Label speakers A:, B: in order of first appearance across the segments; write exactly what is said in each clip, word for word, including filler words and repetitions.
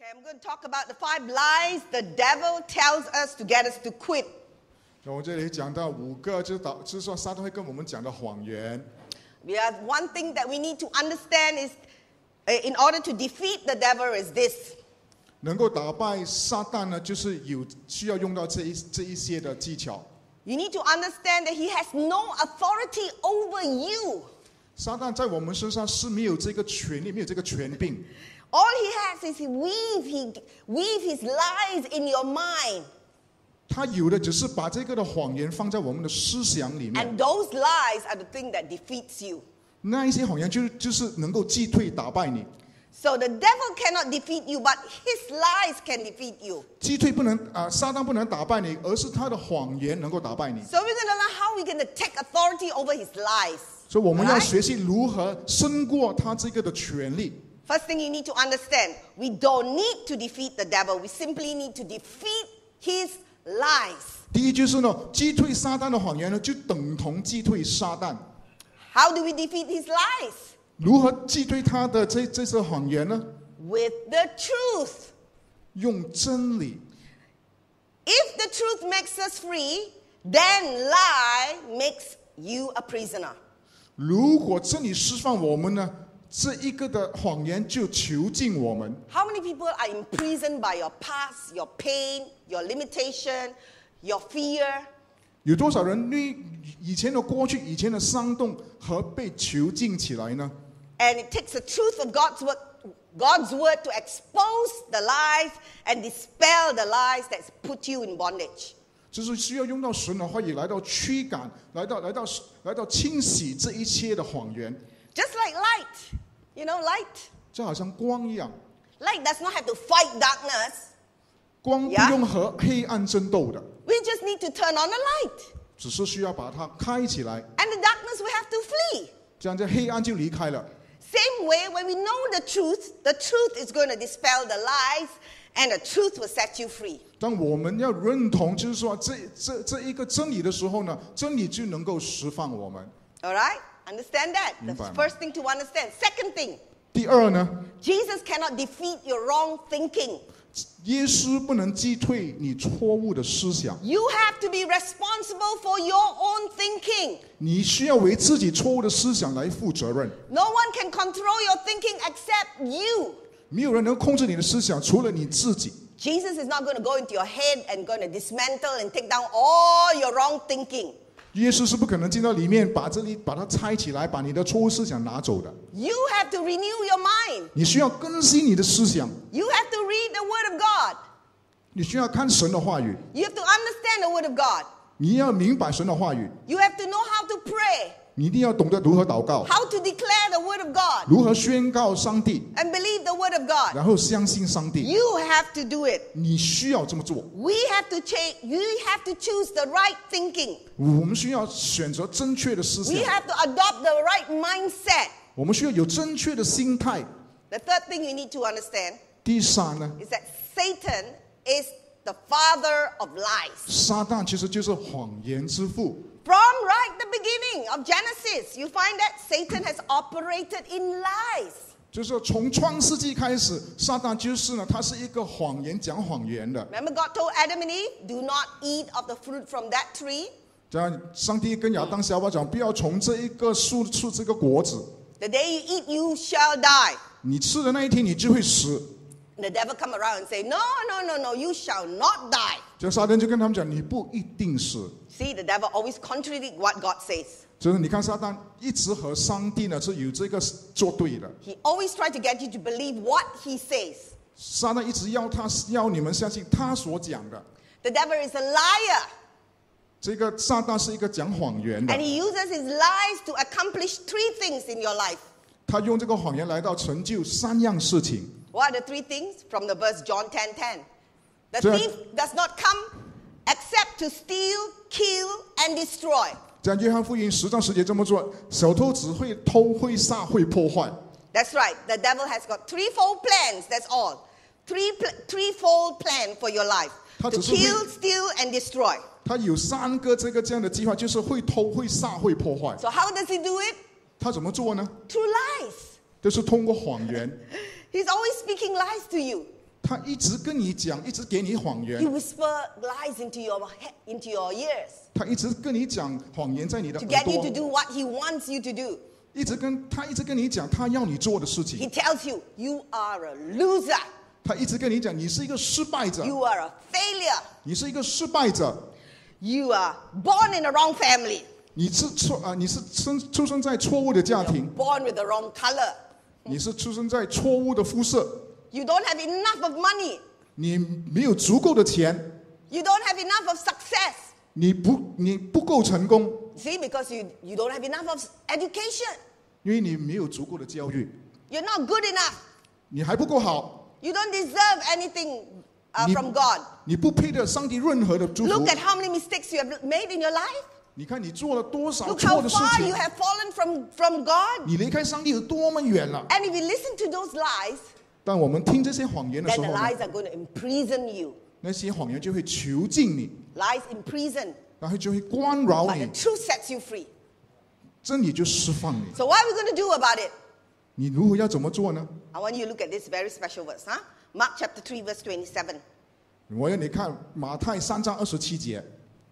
A: I'm going to talk about the five lies the devil tells us to get us to quit.
B: 我们这里讲到五个，就是导，就是说撒旦会跟我们讲的谎言。
A: We have one thing that we need to understand is, uh, in order to defeat the devil, is this.
B: 能够打败撒旦呢，就是有需要用到这一这一些的技巧。
A: You need to understand that he has no authority over you.
B: 撒旦在我们身上是没有这个权利，没有这个权柄。
A: All he has is he weave, he weave his lies in your mind.
B: 他有的只是把这个的谎言放在我们的思想里面。
A: And those lies are the thing that defeats you.
B: 那一些谎言就就是能够击退、打败你。
A: So the devil cannot defeat you, but his lies can defeat you.
B: 击退不能啊、呃，撒旦不能打败你，而是他的谎言能够打败你。
A: So we're going to learn how we're going to take authority over his lies.
B: 所以我们要
A: Right?
B: 学习如何胜过他这个的权利。
A: First thing you need to understand, we don't need to defeat the devil. We simply need to defeat his lies.
B: 第一就是呢，击退撒旦的谎言呢，就等同击退撒旦。
A: How do we defeat his lies?
B: 如何击退他的这这些谎言呢？
A: With the truth.
B: 用真理。
A: If the truth makes us free, then lie makes you a prisoner.
B: 如果真理释放我们呢，这一个的谎言就囚禁我们。
A: How many people are imprisoned by your past, your pain, your limitation, your fear?
B: 有多少人因以前的过去、以前的伤痛和被囚禁起来呢？
A: And it takes the truth of God's word, God's word to expose the lies and dispel the lies that put you in bondage.
B: 就是需要用到神的话语来到驱赶，来到来到来到清洗这一切的谎言。
A: Just like light, you know, light.
B: 就好像光一样，
A: Light does not have to fight darkness.
B: 光不
A: Yeah.
B: 用和黑暗争斗的，
A: We just need to turn on the light.
B: 只是需要把它开起来，
A: And the darkness will have to flee.
B: 这样这黑暗就离开了。
A: Same way, when we know the truth, the truth is going to dispel the lies, and the truth will set you free.
B: 当我们要认同，就是说这这这一个真理的时候呢，真理就能够释放我们。
A: All right? Understand that? That's the
B: 明白吗？
A: first thing to understand. Second thing,
B: 第二呢，
A: Jesus cannot defeat your wrong thinking.
B: 耶稣不能击退你错误的思想，
A: You have to be responsible for your own thinking.
B: 你需要为自己错误的思想来负责任。
A: No one can control your thinking except you.
B: 没有人能控制你的思想，除了你自己。
A: Jesus is not going to go into your head and going to dismantle and take down all your wrong thinking.
B: 耶稣是不可能进到里面，把这里把它拆起来，把你的错误思想拿走的。
A: You have to renew your mind.
B: 你需要更新你的思想，
A: You have to read the Word of God.
B: 你需要看神的话语，
A: You have to understand the Word of God.
B: 你要明白神的话语，
A: You have to know how to pray,
B: 你一定要懂得如何祷告，
A: how to declare the Word of God,
B: 如何宣告上帝，
A: and believe the Word of God.
B: 然后相信上帝。
A: You have to do it.
B: 你需要这么做，
A: We have to change. You have to choose the right thinking.
B: 我们需要选择正确的思
A: We
B: 想，
A: have to adopt the right mindset.
B: 我们需要有正确的心态。
A: The third thing you need to understand
B: 第三呢，
A: is that Satan is the father of lies.
B: 撒旦其实就是谎言之父。
A: From right the beginning of Genesis, you find that Satan has operated in lies.
B: 就是说从创世纪开始，撒旦就是呢，他是一个谎言讲谎言的。
A: Remember, God told Adam and Eve, do not eat of the fruit from that tree.
B: 这样，上帝跟亚当夏娃讲，不要从这一个树吃这个果子，
A: The day you eat, you shall die.
B: 你吃的那一天你就会死。
A: The devil come around and say, no, no, no, no, you shall not die.
B: 这样撒旦就跟他们讲，你不一定死。
A: See, the devil always contradict what God says.
B: 就是你看撒旦一直和上帝呢是有这个作对的。
A: He always try to get you to believe what he says.
B: 撒旦一直要他要你们相信他所讲的。
A: The devil is a liar.
B: 这个撒旦是一个讲谎言的
A: And，he uses his lies to accomplish three things in your life.
B: 他用这个谎言来到成就三样事情。
A: What are the three things? From the verse John ten ten. The
B: Sir.
A: thief does not come except to steal, kill, and destroy.
B: 在约翰福音十章十节这么做，小偷只会偷、会杀、会破坏。
A: That's right. The devil has got threefold plans. That's all. Three pl- threefold plan for your life.
B: 他
A: To
B: 只是会-
A: kill, steal, and destroy.
B: 他有三个这个这样的计划，就是会偷、会杀、会破坏。
A: So how does he do it?
B: 他怎么做呢？
A: Through lies.
B: 就是通过谎言。
A: He's always speaking lies to you.
B: 他一直跟你讲，一直给你谎
A: He
B: 言，
A: whispers lies into your head, into your ears
B: 他一直跟你讲谎言在你的
A: to
B: 耳
A: get you to
B: 朵，
A: do what he wants you to do.
B: 一直跟他一直跟你讲他要你做的事
A: He
B: 情，
A: tells you, you are a loser.
B: 他一直跟你讲你是一个失败者，
A: You are a failure.
B: 你是一个失败者，
A: You are born in the wrong family.
B: 你是错啊，你是生出生在错误的家
A: You're
B: 庭，
A: born with the wrong color.
B: 你是出生在错误的肤色，
A: You don't have enough of money.
B: 你没有足够的钱，
A: You don't have enough of success.
B: 你不你不够成功，
A: See, because you, you don't have enough of education.
B: 因为你没有足够的教育，
A: You're not good enough.
B: 你还不够好，
A: You don't deserve anything uh,
B: 你
A: from God.
B: 你不配得上帝任何的祝福
A: Look。at how many mistakes you have made in your life.
B: 你看你做了多少
A: Look
B: 错
A: how
B: 的事
A: far you
B: 情，
A: have fallen from, from God.
B: 你离开上帝有多么远了。
A: And if you listen to those lies,
B: 当我们听这些谎言的
A: then
B: 时
A: the
B: 候呢，
A: lies are going to imprison you.
B: 那些谎言就会囚禁你，
A: Lies imprison.
B: 然后就会关扰
A: But the
B: 你，
A: truth sets you free.
B: 真理就释放你。
A: So what are we going to do about it?
B: 你如何要怎么做呢？
A: I want you to look at this very special verse, huh? Mark chapter three, verse twenty-seven.
B: 我要你看马太三章二十七节，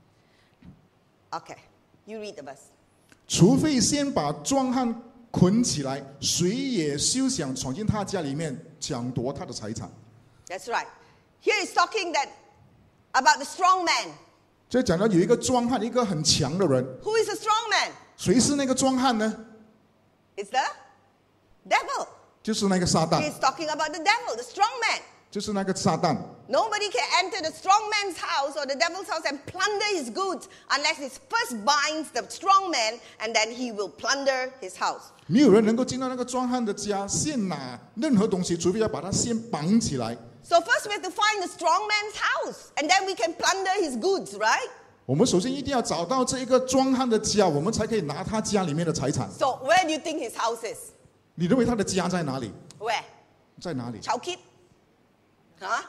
A: Okay, you read the verse.
B: 除非先把壮汉捆起来，谁也休想闯进他家里面抢夺他的财产。
A: That's right. Here is talking that about the strong man.
B: 这讲到有一个壮汉，一个很强的人，
A: Who is a strong man?
B: 谁是那个壮汉呢？
A: It's the devil.
B: 就是那个撒
A: He
B: 旦，
A: is talking about the devil, the strong man.
B: 就是那个撒旦。
A: Nobody can enter the strong man's house or the devil's house and plunder his goods unless he first binds the strong man and then he will plunder his house.
B: 没有人能够进到那个壮汉的家，先拿任何东西，除非要把他先绑起来。
A: So first we have to find the strong man's house and then we can plunder his goods, right?
B: 我们首先一定要找到这一个壮汉的家，我们才可以拿他家里面的财产。
A: So where do you think his house is?
B: 你认为他的家在哪里？
A: Where?
B: 在哪里？
A: Chowkit? Huh?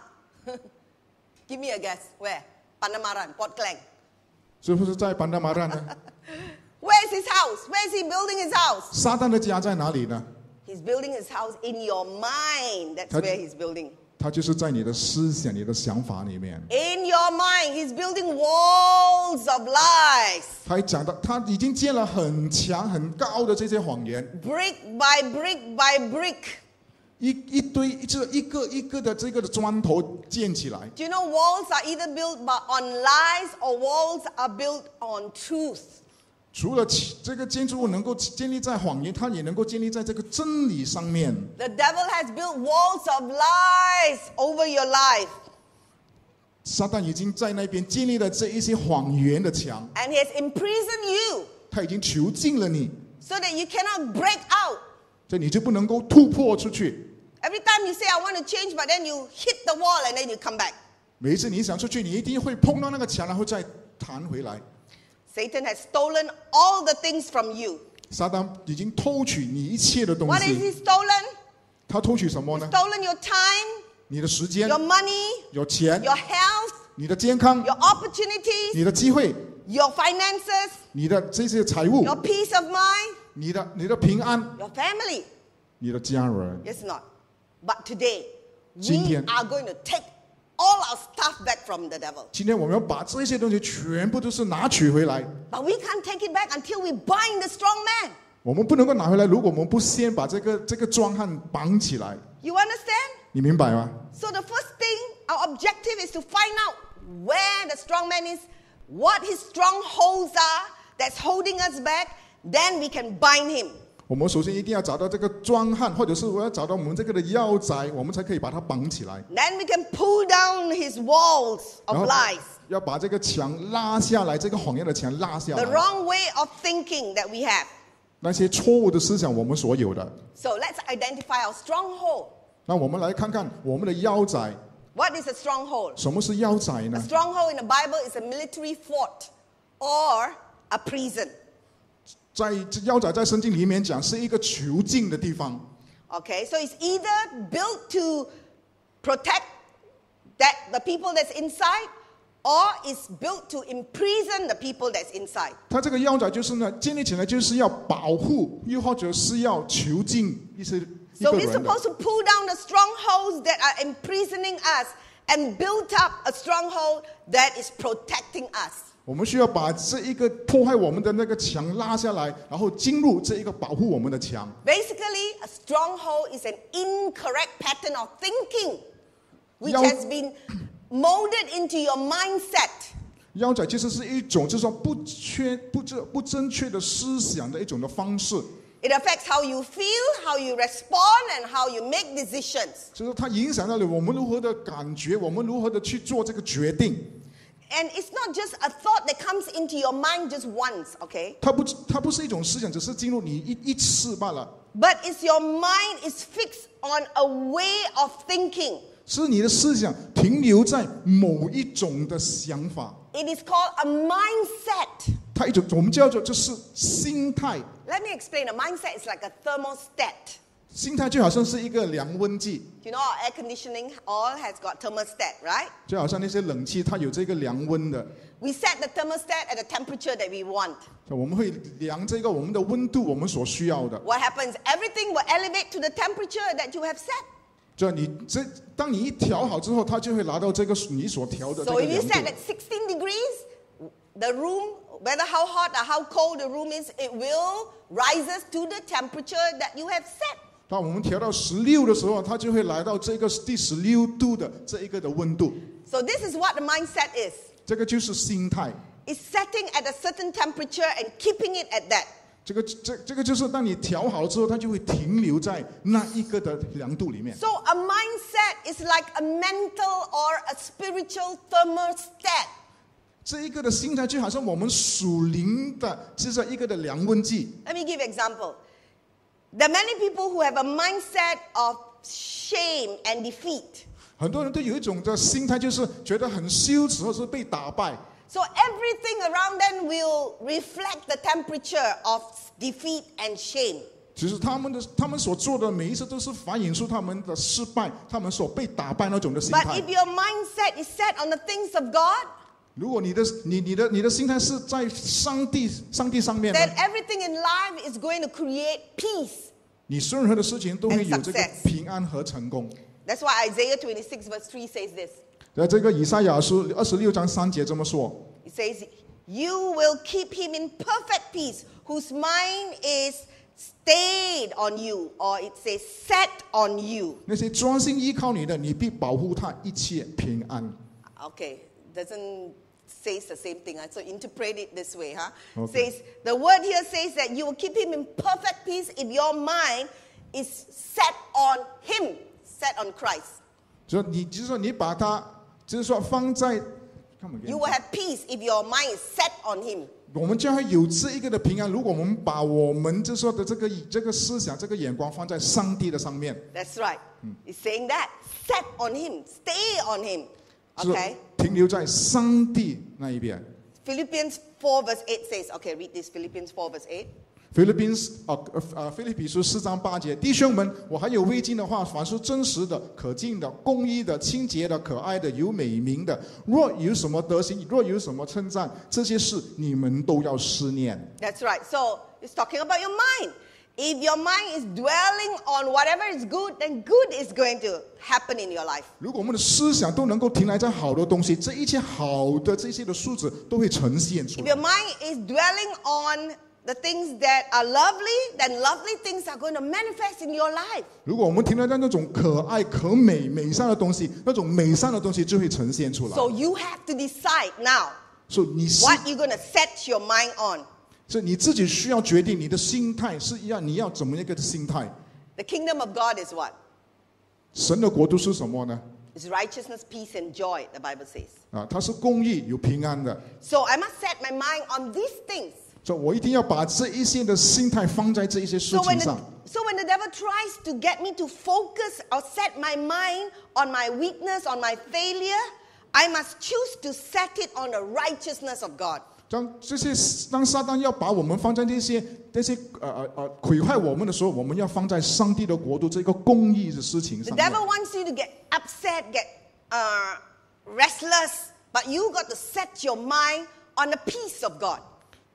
A: Give me a guess. Where? Panamaran, Port Klang.
B: 是不是在班达马兰呢？
A: Where is his house? Where is he building his house?
B: 撒旦的家在哪里呢？
A: He's building his house in your mind. That's
B: That-
A: where he's building.
B: 他就是在你的思想、你的想法里面。
A: In your mind, he's building walls of lies.
B: 他还讲到，他已经建了很强、很高的这些谎言，
A: Brick by brick by brick.
B: 一一堆，这一个一个的这个的砖头建起来。
A: Do you know walls are either built by, on lies or walls are built on truth?
B: 除了其这个建筑物能够建立在谎言，它也能够建立在这个真理上面。
A: The devil has built walls of lies over your life.
B: 撒旦已经在那边建立了这一些谎言的墙，
A: And he has imprisoned you
B: 他已经囚禁了你，
A: so that you cannot break out.
B: 所以你就不能够突破出去。
A: Every time you say, I want to change, but then you hit the wall and then you come back.
B: 每一次你想出去，你一定会碰到那个墙，然后再弹回来。
A: Satan has stolen all the things from you.
B: 撒旦已经偷取你一切的东
A: What is
B: 西。
A: he stolen?
B: 他偷取什么呢？
A: Stolen your time,
B: 你的时间、
A: your money,
B: 有钱、
A: your health,
B: 你的健康、
A: your opportunities,
B: 你的机会、
A: your finances,
B: 你的这些财物、
A: your peace of mind,
B: 你的你的平安、
A: your family.
B: 你的家人。
A: Yes, not. But today, we
B: 今天
A: are going to take all our stuff back from the devil.
B: 今天我们要把这些东西全部都是拿取回来，
A: But we can't take it back until we bind the strong man.
B: 我们不能够拿回来，如果我们不先把这个这个壮汉绑起来，
A: You understand?
B: 你明白吗？
A: So the first thing, our objective is to find out where the strong man is, what his strongholds are that's holding us back. Then we can bind him.
B: 我们首先一定要找到这个壮汉，或者是我要找到我们这个的腰宅，我们才可以把它绑起来，
A: Then we can pull down his walls
B: 然
A: of
B: 后
A: lies.
B: 要把这个墙拉下来，这个谎言的墙拉下
A: The
B: 来。
A: wrong way of thinking that we have.
B: 那些错误的思想，我们所有的。
A: So let's identify our stronghold.
B: 那我们来看看我们的腰宅，
A: What is a stronghold?
B: 什么是腰宅
A: A
B: 呢？
A: stronghold in the Bible is a military fort or a prison.
B: 在腰宅在圣经里面讲是一个囚禁的地方，
A: Okay, so it's either built to protect that the people that's inside, or it's built to imprison the people that's inside.
B: 它这个腰宅就是呢建立起来就是要保护，又或者是要囚禁一些一
A: So
B: 个
A: we're
B: 人的。
A: supposed to pull down the strongholds that are imprisoning us and build up a stronghold that is protecting us.
B: 我们需要把这一个破坏我们的那个墙拉下来，然后进入这一个保护我们的墙。
A: Basically, a stronghold is an incorrect pattern of thinking, which
B: 要-
A: has been molded into your mindset.
B: 腰斩其实是一种，就是说不确不正不正确的思想的一种的方式，
A: It affects how you feel, how you respond, and how you make decisions.
B: 就是它影响到了我们如何的感觉，我们如何的去做这个决定。
A: And it's not just a thought that comes into your mind just once, okay?
B: 它不它不是一种思想，只是进入你一一次罢了，
A: But it's your mind is fixed on a way of thinking.
B: 是你的思想停留在某一种的想法，
A: It is called a mindset.
B: 它一种我们叫做就是心态。
A: Let me explain. A mindset is like a thermostat.
B: 心态就好像是一个量温计，
A: You know, our air conditioning all has got thermostat, right?
B: 就好像那些冷气，它有这个量温的。
A: We set the thermostat at the temperature that we want.
B: 我们会量这个我们的温度，我们所需要的。
A: What happens? Everything will elevate to the temperature that you have set.
B: 就你这，当你一调好之后，它就会拿到这个你所调的这
A: So
B: 个
A: if you
B: 量
A: set
B: 度。
A: at sixteen degrees, the room, whether how hot or how cold the room is, it will rises to the temperature that you have set.
B: 当我们调到十六的时候，它就会来到这个第十六度的这一个的温度。
A: So this is what the mindset is.
B: 这个就是心态，
A: It's setting at a certain temperature and keeping it at that.
B: 这个这这个就是当你调好了之后，它就会停留在那一个的量度里面。
A: So a mindset is like a mental or a spiritual thermostat.
B: 这一个的心态就好像我们属灵的，就是一个的量温计。
A: Let me give you an example. There are many people who have a mindset of shame and defeat.
B: 很多人都有一种的心态，就是觉得很羞耻，或是被打败。
A: So everything around them will reflect the temperature of defeat and shame.
B: 其实他们的他们所做的每一次都是反映出他们的失败，他们所被打败那种的心
A: But
B: 态
A: if。your mindset is set on the things of God,
B: 如果你的你你的你的心态是在上帝上帝上面呢，
A: then everything in life is going to create peace.
B: 你任何的事情都会
A: And
B: 有这个
A: success.
B: 平安和成功。
A: That's why Isaiah twenty-six verse three says this.
B: 在这个以赛亚书二十六章三节这么说，
A: It says, "You will keep him in perfect peace, whose mind is stayed on you," or it says set on you.
B: 那些专心依靠你的，你必保护他一切平安。
A: Okay, doesn't say the same thing. Huh? So interpret it this way, huh?
B: Okay.
A: Says the word here says that you will keep him in perfect peace if your mind is set on him, set on Christ.
B: 就你就是说你把它，就是说放在，看不见
A: You will have peace if your mind is set on him.
B: 我们将会有这一个的平安。如果我们把我们就说的这个这个思想、这个眼光放在上帝的上面，
A: That's right. It's saying that. Set on him. Stay on him.
B: 就是
A: Okay.
B: 停留在上帝那一边。
A: Philippians four verse eight says, okay, read this, Philippians four verse eight.
B: 菲律宾啊呃呃，菲律比书四章八节，弟兄们，我还有未尽的话，凡是真实的、可敬的、公义的、清洁的、可爱的、有美名的，若有什么德行，若有什么称赞，这些事你们都要思念。
A: That's right. So it's talking about your mind. If your mind is dwelling on whatever is good, then good is going to happen in your life.
B: 如果我们的思想都能够停留在好的东西，这一切好的这些的素质都会呈现出
A: If
B: 来
A: your。mind is dwelling on the things that are lovely, then lovely things are going to manifest in your life.
B: 如果我们停留在那种可爱、可美、美善的东西，那种美善的东西就会呈现出来。
A: So you have to decide now
B: 所以你是，
A: what you're going to set your mind on.
B: 所以你自己需要决定你的心态是要你要怎么样一个心态。
A: The kingdom of God is what?
B: 神的国度是什么呢？
A: It's righteousness, peace, and joy, the Bible says.
B: 啊，它是公义、有平安的。
A: So I must set my mind on these things.
B: 所以我一定要把这一些的心态放在这一些事
A: So when
B: 情
A: the,
B: 上。
A: so when the devil tries to get me to focus or set my mind on my weakness, on my failure, I must choose to set it on the righteousness of God.
B: 当这些当撒旦要把我们放在这些这些呃呃呃毁坏我们的时候，我们要放在上帝的国度这个公义的事情
A: The
B: 上面。
A: devil wants you to get upset, get uh, restless, but you got to set your mind on the peace of God.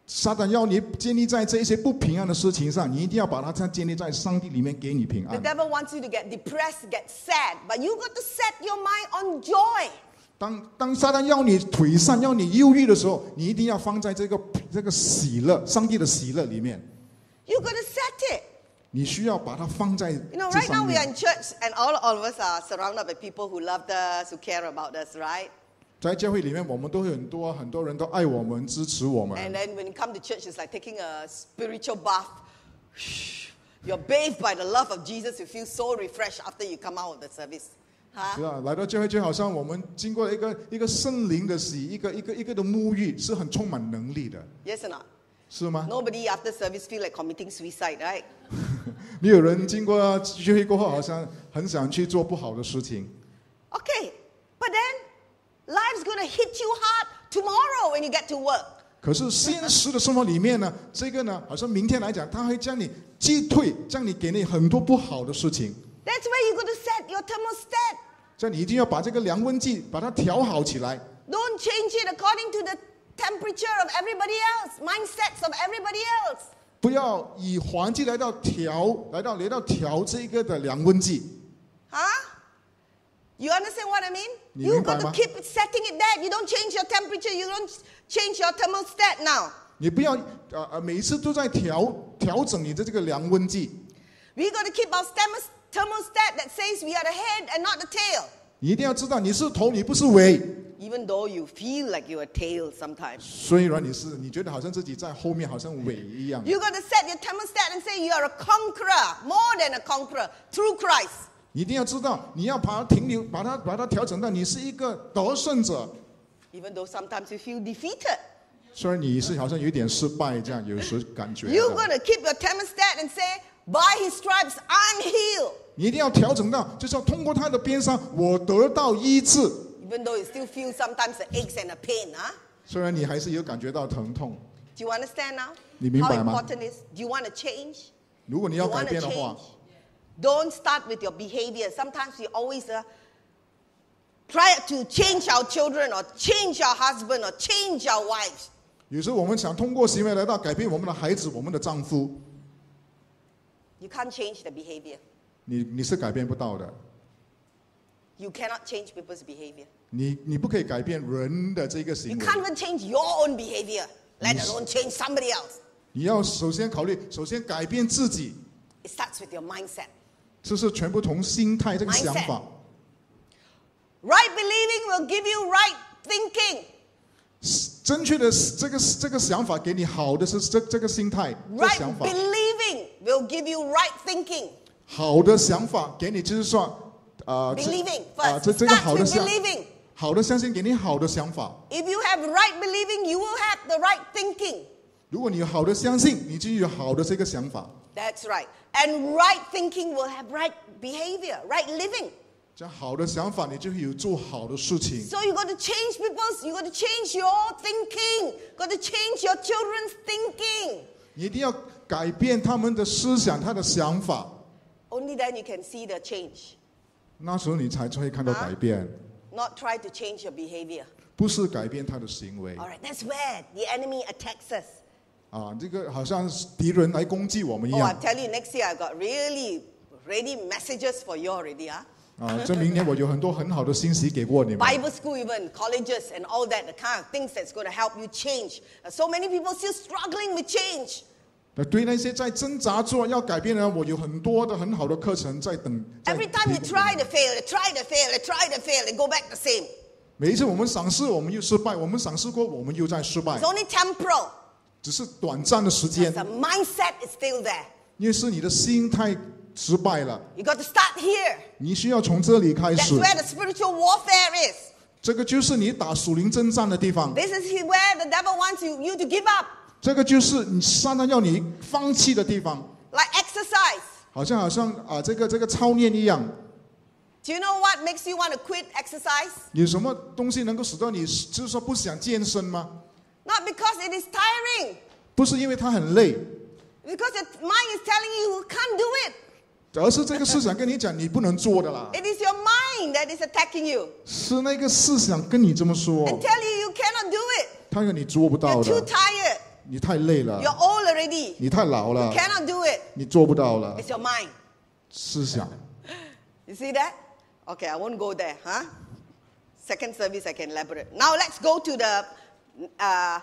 B: 撒旦要你建立在这一些不平安的事情上，你一定要把它建立在上帝里面，给你平
A: The
B: 安。
A: devil wants you to get depressed, get sad, but you got to set your mind on joy.
B: 当当撒旦要你颓丧、要你忧郁的时候，你一定要放在这个这个喜乐、上帝的喜乐里面。
A: You got to set it.
B: 你需要把它放在
A: You know,
B: 这
A: right now
B: 上
A: we are
B: 面。
A: in church, and all, all of us are surrounded by people who love us, who care about us, right?
B: 在教会里面，我们都会很多很多人都爱我们、支持我
A: And
B: 们。
A: then when you come to church, it's like taking a spiritual bath. You're bathed by the love of Jesus. You feel so refreshed after you come out of the service.
B: 是
A: Huh?
B: 啊，来到教会就好像我们经过一个一个圣灵的洗，一个一个一个的沐浴，是很充满能力的，
A: Yes or not?
B: 是吗？
A: Nobody after service feel like committing suicide, right?
B: 没有人经过聚会过后，好像很想去做不好的事情。
A: Okay, but then life's going to hit you hard tomorrow when you get to work.
B: 可是现实的生活里面呢，这个呢，好像明天来讲，他会将你击退，将你给你很多不好的事情。
A: That's where you got to set your thermostat.
B: 所以你一定要把这个量温计把它调好起来，
A: Don't change it according to the temperature of everybody else, mindsets of everybody else.
B: 不要以环境来到调，来到来到调这个的量温计。
A: Huh? You understand what I mean?
B: 你
A: You
B: 明白
A: got
B: 吗？
A: to keep setting it there. You don't change your temperature. You don't change your thermostat now.
B: 你不要呃呃每一次都在调调整你的这个量温计。
A: We got to keep our thermos- thermostat that says we are the head and not the tail.
B: 你一定要知道你是头，你不是尾。
A: Even though you feel like you're a tail sometimes.
B: 虽然你是，你觉得好像自己在后面，好像尾一样。
A: You got to set your thermostat and say you are a conqueror, more than a conqueror, through Christ.
B: 你一定要知道，你要把它停留，把它把它调整到你是一个得胜者。
A: Even though sometimes you feel defeated.
B: 虽然你是好像有点失败，这样有时感觉
A: You
B: 到。
A: got to keep your thermostat and say, by his stripes I'm healed.
B: 你一定要调整到，就是要通过他的鞭伤，我得到医治。
A: Even though you still feel sometimes the aches and the pain, huh?
B: 虽然你还是有感觉到疼痛，
A: Do you understand now?
B: 你明白
A: How
B: 吗？
A: important is? Do you want to change?
B: 如果你
A: You
B: 要改
A: want to
B: 变的话
A: change?，Don't start with your behavior. Sometimes we always uh, try to change our children or change our husband or change our wives.
B: 有时候我们想通过行为来到改变我们的孩子、我们的丈夫，
A: You can't change the behavior.
B: 你你是改变不到的。
A: You cannot change people's behavior.
B: 你你不可以改变人的这个
A: You
B: 行为，
A: can't even change your own behavior, let
B: Yes.
A: alone change somebody else.
B: 你要首先考虑，首先改变自己，
A: It starts with your mindset.
B: 这是全部从心态这个想法。
A: Right believing will give you right thinking.
B: 正确的这个这个想法给你好的是这这个心态，这
A: Right
B: 想法，
A: believing will give you right thinking.
B: 好的想法给你就是说，呃，这
A: Believing
B: 啊
A: first.
B: 这这个
A: Starts
B: 好的
A: with
B: 相
A: believing.
B: 好的相信给你好的想法。
A: If you have right believing, you will have the right thinking.
B: 如果你有好的相信，你就有好的这个想法。
A: That's right. And right thinking will have right behavior, right living.
B: 这样好的想法，你就会有做好的事情。
A: So you got to change people's, you got to change your thinking. Got to change your children's thinking.
B: 你一定要改变他们的思想，他的想法，
A: Only then you can see the change.
B: 那时候你才会看到改变，
A: Not try to change your behavior.
B: 不是改变他的行为
A: All right, that's where the enemy attacks us.
B: 啊！这个好像是敌人来攻击我们一
A: Oh, I
B: 样
A: tell you, next year I got really ready messages for you already, huh?
B: 啊！这明年我有很多很好的信息给过你们。
A: Bible school, even colleges, and all that, the kind of things that's going to help you change. Uh, So many people still struggling with change.
B: 那对那些在挣扎做要改变的人，我有很多的很好的课程在等。在
A: Every time you
B: 提供
A: try to fail, you try to fail, you try to fail, and go back the same.
B: 每一次我们尝试，我们又失败；我们尝试过，我们又在失败
A: It's，only temporal.
B: 只是短暂的时间
A: The，mindset is still there.
B: 因为是你的心态失败了。
A: You got to start here.
B: 你需要从这里开
A: That's
B: 始，
A: where the spiritual warfare is.
B: 这个就是你打属灵征战的地方，
A: This is where the devil wants you, you to give up.
B: 这个就是你撒旦要你放弃的地方，
A: Like exercise.
B: 好像好像啊，这个这个操练一样。
A: Do you know what makes you want to quit exercise?
B: 有什么东西能够使到你就是说不想健身吗？
A: Not because it is tiring.
B: 不是因为它很累，
A: Because the mind is telling you you can't do it.
B: 而是这个思想跟你讲你不能做的啦，
A: It is your mind that is attacking you
B: 是那个思想跟你这么说，
A: and tell you you cannot do it.
B: 他说你做不到
A: You're too
B: 的，
A: tired.
B: 你太累了
A: You're，old already.
B: 你太老了
A: You，cannot do it.
B: 你做不到了。
A: It's your mind.
B: 思想，
A: You see that? Okay, I won't go there, huh? Second service, I can elaborate. Now let's go to the uh,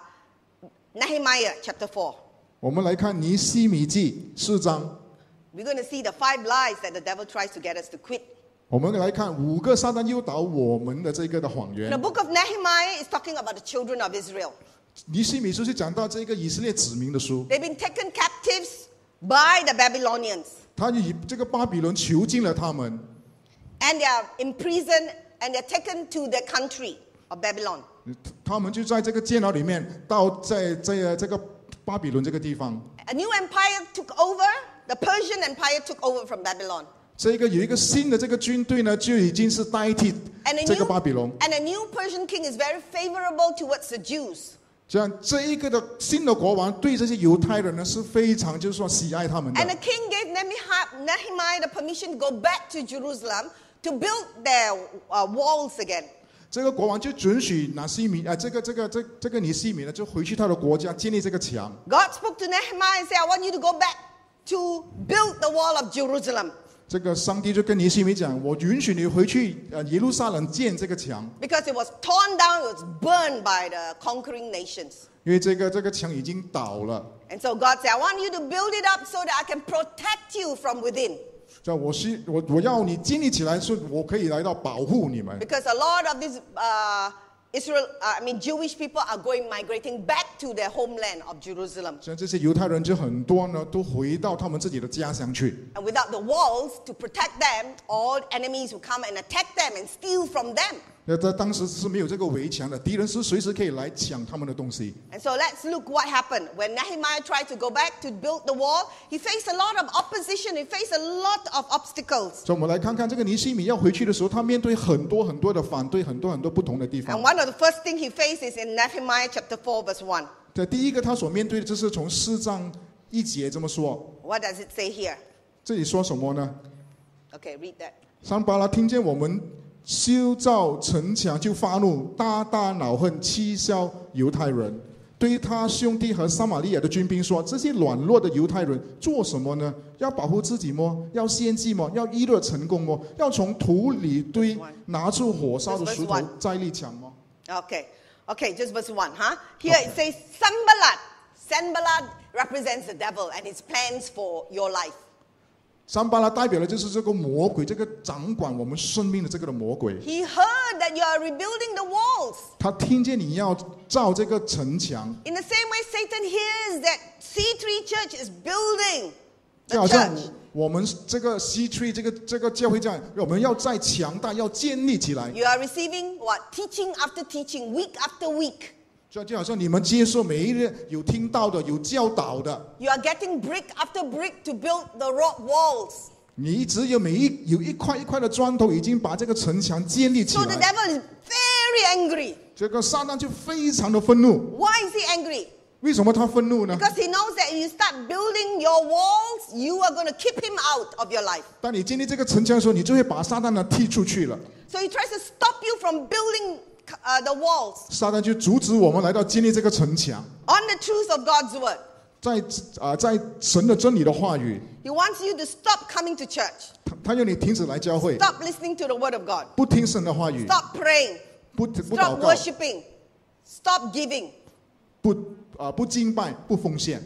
A: Nehemiah chapter four.
B: 我们来看尼希米记四章，
A: We're going to see the five lies that the devil tries to get us to quit.
B: 我们来看五个撒旦诱导我们的这个的谎
A: The
B: 言。
A: book of Nehemiah is talking about the children of Israel.
B: 尼希米书是讲到这个以色列子民的书，
A: They've been taken captives by the Babylonians.
B: 他以这个巴比伦囚禁了他们，
A: And they are imprisoned and they're taken to the country of Babylon.
B: 他们就在这个监牢里面，到在在这个巴比伦这个地方，
A: A new empire took over. The Persian Empire took over from Babylon.
B: 这个有一个新的这个军队呢，就已经是代替
A: And a
B: 这个
A: new,
B: 巴比伦。
A: and a new Persian king is very favorable towards the Jews.
B: 这样，这一个的新的国王对这些犹太人呢是非常就是说喜爱他们
A: And
B: 的
A: the。king gave Nehemiah, Nehemiah the permission to go back to Jerusalem to build their uh, walls again.
B: 这个国王就准许拿西米啊，这个这个这这个尼西米呢，就回去他的国家建立这个墙。
A: God spoke to Nehemiah and said, I want you to go back to build the wall of Jerusalem.
B: 这个上帝就跟尼西米讲，我允许你回去呃耶路撒冷建这个墙，
A: Because it was torn down, it was burned by the conquering nations.
B: 因为这个这个墙已经倒了。
A: And so God said, I want you to build it up so that I can protect you from within.
B: 这样我是我我要你建立起来，是我可以来到保护你们。
A: Because a lot of these uh, Israel, uh, I mean Jewish people are going migrating back to their homeland of Jerusalem.
B: 像这些犹太人就很多呢，都回到他们自己的家乡去。
A: And without the walls to protect them, all enemies will come and attack them and steal from them.
B: 那在当时是没有这个围墙的，敌人是随时可以来抢他们的东西。
A: And so let's look what happened. When Nehemiah tried to go back to build the wall, he faced a lot of opposition, he faced a lot of obstacles.
B: 所以我们来看看这个尼西米要回去的时候，他面对很多很多的反对，很多很多不同的地
A: And
B: 方。
A: one of the first things he faced is in Nehemiah chapter four, verse one.
B: 对，第一个他所面对的就是从四章一节这么说，
A: What does it say here?
B: 这里说什么呢？
A: Okay, read that.
B: 桑巴拉听见我们修造城墙就发怒，大大恼恨，欺笑犹太人，对他兄弟和撒玛利亚的军兵说：“这些软弱的犹太人做什么呢？要保护自己么？要献祭么？要预热成功么？要从土里堆拿出火烧的石头再立墙吗？”
A: Okay, okay, just verse one, huh? Here it says Sanballat. Sanballat represents the devil and his plans for your life.
B: 桑巴拉代表的就是这个魔鬼，这个掌管我们生命的这个的魔鬼。
A: He heard that you are rebuilding the walls.
B: 他听见你要造这个城墙，
A: In the same way, Satan hears that C three Church is building
B: 就
A: the
B: 好像
A: church.
B: 我们这个 C 三 这个这个教会这样，我们要再强大，要建立起来。
A: You are receiving what? Teaching after teaching, week after week.
B: 就就好像你们接受每一日有听到的，有教导的，
A: You are getting brick after brick to build the rock walls.
B: 你只有每一有一块一块的砖头，已经把这个城墙建立起
A: So the
B: 来。
A: devil is very angry.
B: 这个撒旦就非常的愤怒。
A: Why is he angry?
B: 为什么他愤怒呢？
A: Because he knows that if you start building your walls, you are going to keep him out of your life.
B: 当你建立这个城墙的时候，你就会把撒旦呢踢出去了。
A: So he tries to stop you from building uh, the walls
B: 撒旦就阻止我们来到建立这个城墙，
A: on the truth of God's word.
B: 在啊、在神的真理的话语，
A: He wants you to stop coming to church.
B: 他他要你停止来教会，
A: Stop listening to the word of God.
B: 不听神的话语，
A: Stop praying.
B: 不不祷
A: Stop
B: 告，
A: worshiping. Stop giving.
B: 不啊、不敬拜，不奉献。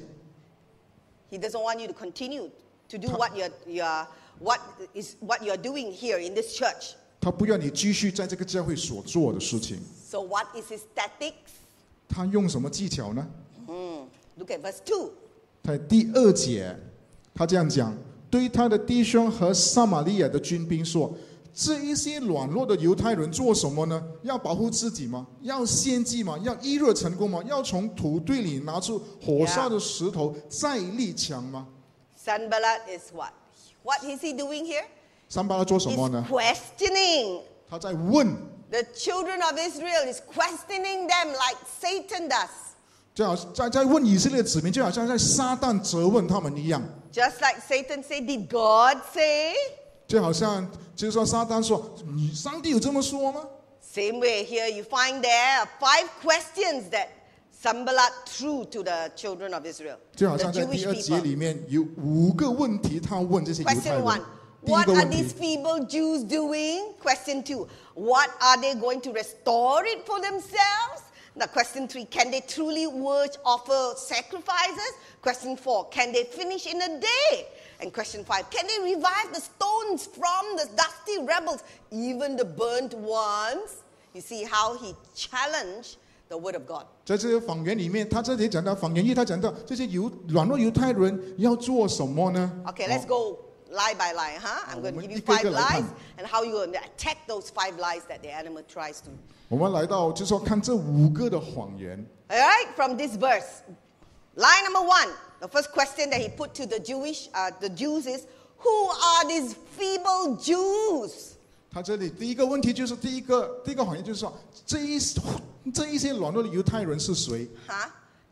A: He doesn't want you to continue to do what you're, you're, what is, what you're doing here in this church.
B: 他不要你继续在这个教会所做的事情。
A: So what is his tactics?
B: 他用什么技巧呢？
A: Hmm. Look at verse two.
B: 在第二节，他这样讲：对他的弟兄和撒玛利亚的军兵说，这一些软弱的犹太人做什么呢？要保护自己吗？要献祭吗？要预热成功吗？要从土堆里拿出火烧的石头再立墙吗？
A: Sanballat is what? What is he doing here?
B: 桑巴拉做什
A: He's
B: 么呢？
A: questioning.
B: 他在问，
A: The children of Israel is questioning them like Satan does.
B: 就好在在问以色列子民，就好像在撒旦责问他们一样，
A: Just like Satan said, did God say?
B: 就好像就是说撒旦说：“你上帝有这么说吗？”
A: Same way here you find there are five questions that Sambalat threw to the children of Israel,
B: 就好
A: the
B: 像在
A: Jewish
B: 第二节
A: people.
B: 里面有五个问题，他问这些犹太
A: Question
B: 人
A: one.
B: 第一
A: What
B: 个
A: are
B: 问题
A: these feeble Jews doing? Question two. What are they going to restore it for themselves? Now, question three. Can they truly worship, offer sacrifices? Question four. Can they finish in a day? And question five. Can they revive the stones from the dusty rebels, even the burnt ones? You see how he challenged the word of God.
B: 在这个访员里面，他这里讲到访员一，他讲到这些犹软弱犹太人要做什么呢？
A: Okay, let's go lie by lie, huh? I'm going to give you five lies and how you're going to attack those five lies that the enemy tries to.
B: 我们来到就是说看这五个的谎言。
A: All right, from this verse. Lie number one, the first question that he put to the Jewish, uh, the Jews is, who are these feeble Jews?
B: 他这里第一个问题就是第一个第一个谎言就是说这一这一些软弱的犹太人是谁？
A: Huh?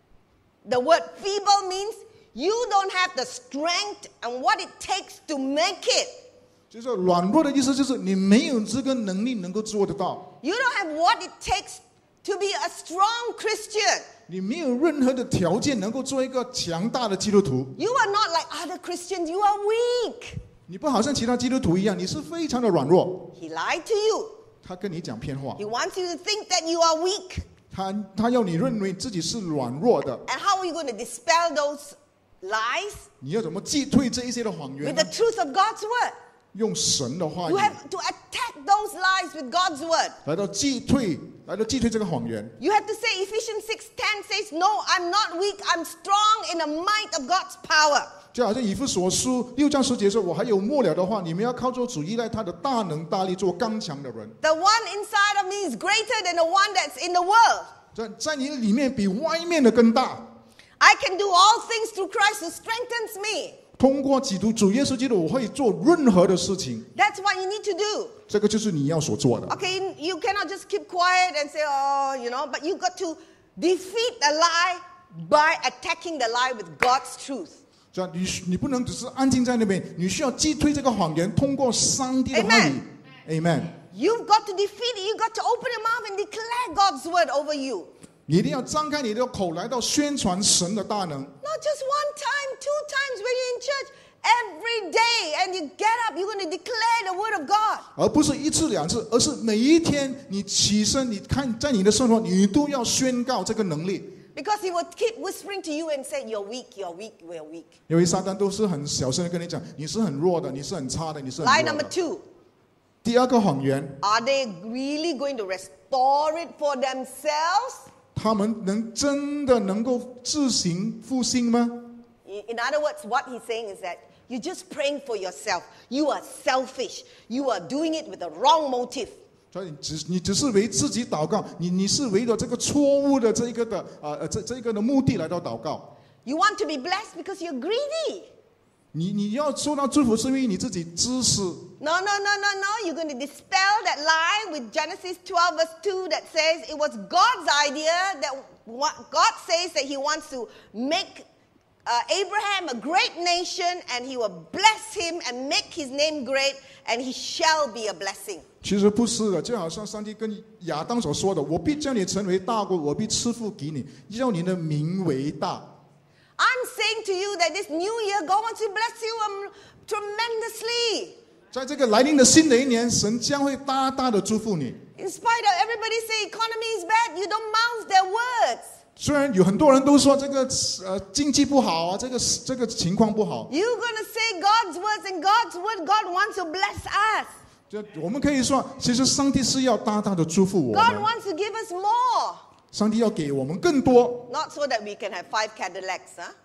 A: The word feeble means you don't have the strength and what it takes to make it.
B: 就是说软弱的意思就是你没有这个能力能够做得到，
A: You don't have what it takes to be a strong Christian.
B: 你没有任何的条件能够做一个强大的基督徒。
A: You are not like other Christians, you are weak.
B: 你不好像其他基督徒一样，你是非常的软弱。
A: He lied to you.
B: 他跟你讲骗话
A: He，wants you to think that you are weak.
B: 他他要你认为自己是软弱的。
A: And how are you going to dispel those lies?
B: 你要怎么击退这一些的谎言
A: With
B: 呢
A: the？ truth of God's word.
B: 用神的话
A: You
B: 语
A: have to attack those lies with God's word.
B: 来到击退，来到击退这个谎言。
A: You have to say Ephesians six ten says, no, I'm not weak, I'm strong in the might of God's power.
B: 就好像以弗所书六章十节说：“我还有末了的话，你们要靠着主依赖他的大能大力，做刚强的人。
A: The one inside of me is greater than the one that's in the world.
B: 在在你里面比外面的更大。
A: I can do all things through Christ who strengthens me.
B: 通过基督主耶稣基督，我会做任何的事情。
A: That's what you need to do.
B: 这个就是你要所做的。
A: Okay, you cannot just keep quiet and say, oh, you know, but you got to defeat the lie by attacking the lie with God's truth.
B: 这样你你不能只是安静在那边，你需要击退这个谎言，通过上帝的话语。Amen。
A: You've got to defeat it. You've got to open your mouth and declare God's word over you.
B: 你一定要张开你的口来到宣传神的大能。
A: Not just one time, two times when you're in church. Every day and you get up, you're going to declare the word of God.
B: 而不是一次两次，而是每一天你起身，你看在你的生活，你都要宣告这个能力。
A: Because he will keep whispering to you and say, you're weak, you're weak, we're weak.
B: 因为撒旦都是很小声的跟你讲，你是很弱的，你是很差的，你是很
A: Lie
B: 弱
A: number
B: 的。
A: two.
B: 第二个谎言，
A: Are they really going to restore it for themselves?
B: 他们能真的能够自行复兴吗？
A: In other words, what he's saying is that you're just praying for yourself. You are selfish. You are doing it with the wrong motive.
B: 所以你只你只是为自己祷告，你你是为了这个错误的这一个的啊呃这这一个的目的来到祷告。
A: You want to be blessed because you're greedy.
B: 你你要受到祝福，是因为你自己自私。
A: No, no, no, no, no. You're going to dispel that lie with Genesis twelve verse two that says it was God's idea that what God says that he wants to make uh, Abraham a great nation and he will bless him and make his name great and he shall be a blessing.
B: 其实不是的，就好像上帝跟亚当所说的：“我必叫你成为大国，我必赐福给你，叫你的名为大。”
A: I'm saying to you that this new year, God wants to bless you um, tremendously.
B: 在这个来临的新的一年，神将会大大的祝福你。
A: In spite of everybody say economy is bad, you don't mouth their words.
B: 虽然有很多人都说这个呃经济不好啊，这个这个情况不好，
A: You're going to say God's words and God's word, God wants to bless us.
B: 就我们可以说，其实上帝是要大大的祝福我
A: God
B: 们，
A: wants to give us more.
B: 上帝要给我们更多。
A: Not so that we can have five Cadillacs, huh?